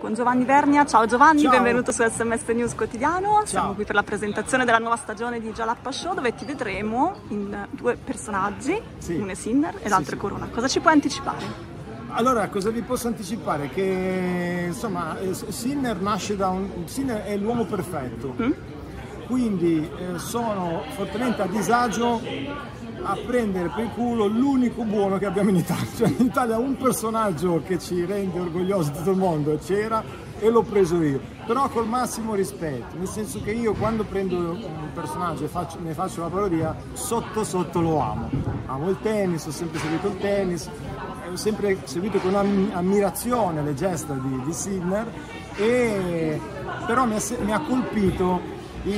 con Giovanni Vernia. Ciao Giovanni, Ciao. benvenuto su SMS News Quotidiano. Ciao. Siamo qui per la presentazione della nuova stagione di Jalappa Show, dove ti vedremo in due personaggi, Sì. uno è Sinner e l'altro è Corona. Cosa ci puoi anticipare? Allora, cosa vi posso anticipare? Che insomma, Sinner nasce da Sinner è l'uomo perfetto, quindi sono fortemente a disagio a prendere per il culo l'unico buono che abbiamo in Italia. Cioè, in Italia un personaggio che ci rende orgogliosi di tutto il mondo c'era e l'ho preso io, però col massimo rispetto, nel senso che io quando prendo un personaggio e ne faccio una parodia, sotto sotto lo amo. Amo il tennis, ho sempre seguito il tennis, ho sempre seguito con ammirazione le gesta di Sinner, però mi ha colpito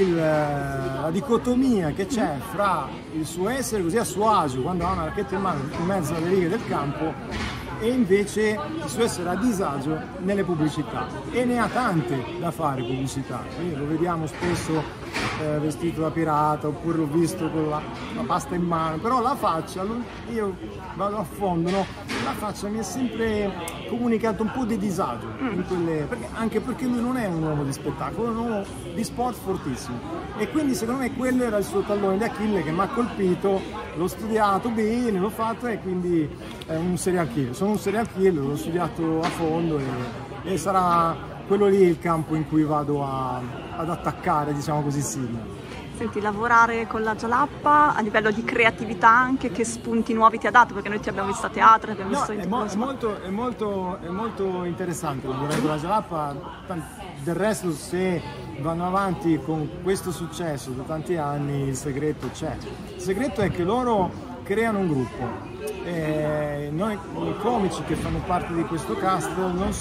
la dicotomia che c'è fra il suo essere così a suo agio quando ha una racchetta in mano in mezzo alle righe del campo e invece il suo essere a disagio nelle pubblicità, e ne ha tante da fare pubblicità. Quindi lo vediamo spesso vestito da pirata, oppure l'ho visto con la pasta in mano, però la faccia, io vado a fondo, no? La faccia mi è sempre comunicato un po' di disagio in anche perché lui non è un uomo di spettacolo, è un uomo di sport fortissimo, e quindi secondo me quello era il suo tallone di Achille che mi ha colpito. L'ho studiato bene, l'ho fatto, e quindi è un serial killer. Sono un serial killer, l'ho studiato a fondo e sarà quello lì il campo in cui vado ad attaccare, diciamo così, Sinner. Senti, lavorare con la Jalappa a livello di creatività anche, che spunti nuovi ti ha dato? Perché noi ti abbiamo visto a teatro, ti abbiamo visto in è molto interessante lavorare con la Jalappa. Del resto, se vanno avanti con questo successo da tanti anni, il segreto c'è. Il segreto è che loro creano un gruppo. Noi i comici che fanno parte di questo cast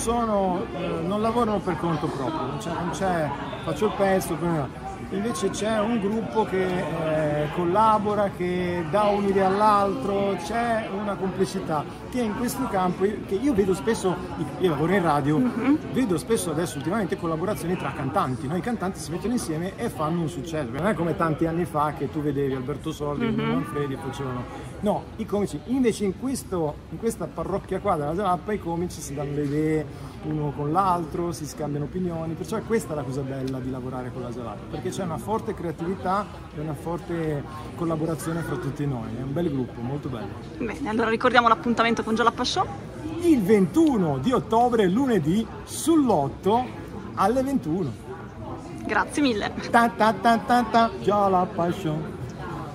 non lavorano per conto proprio, non c'è faccio il pezzo, invece c'è un gruppo che collabora, che dà un'idea all'altro, c'è una complicità che in questo campo che io vedo spesso. Io lavoro in radio, vedo spesso adesso ultimamente collaborazioni tra cantanti, no? I cantanti si mettono insieme e fanno un successo, non è come tanti anni fa che tu vedevi Alberto Sordi e Manfredi e facevano. No, i comici invece in questa parrocchia qua della Jalappa i comici si danno le idee uno con l'altro, si scambiano opinioni, perciò questa è la cosa bella di lavorare con la Jalappa, perché c'è una forte creatività e una forte collaborazione fra tutti noi, è un bel gruppo, molto bello. Bene, allora ricordiamo l'appuntamento con Jalappa Show. Il 21 di ottobre, lunedì, sull'8 alle 21. Grazie mille. Jalappa Show.